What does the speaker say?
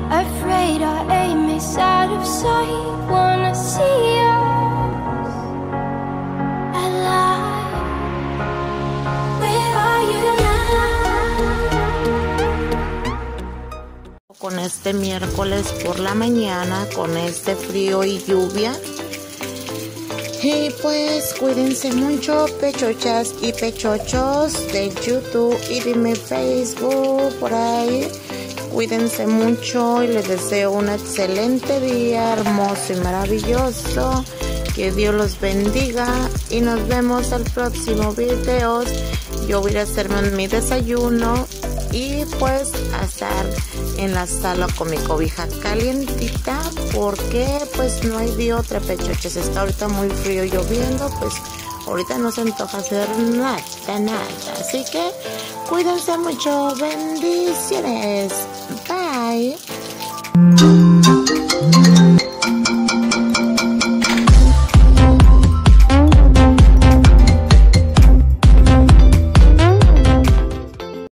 Afraid our aim is out of sight. Wanna see us alive. Where are you now? Con este miércoles por la mañana, con este frío y lluvia. Y pues cuídense mucho, pechochas y pechochos de YouTube y de mi Facebook por ahí. Cuídense mucho y les deseo un excelente día, hermoso y maravilloso. Que Dios los bendiga y nos vemos al próximo video. Yo voy a hacerme mi desayuno y pues a estar en la sala con mi cobija calientita porque pues no hay de otra, pechoches. Está ahorita muy frío, lloviendo, pues ahorita no se antoja hacer nada. Así que cuídense mucho, bendiciones, bye.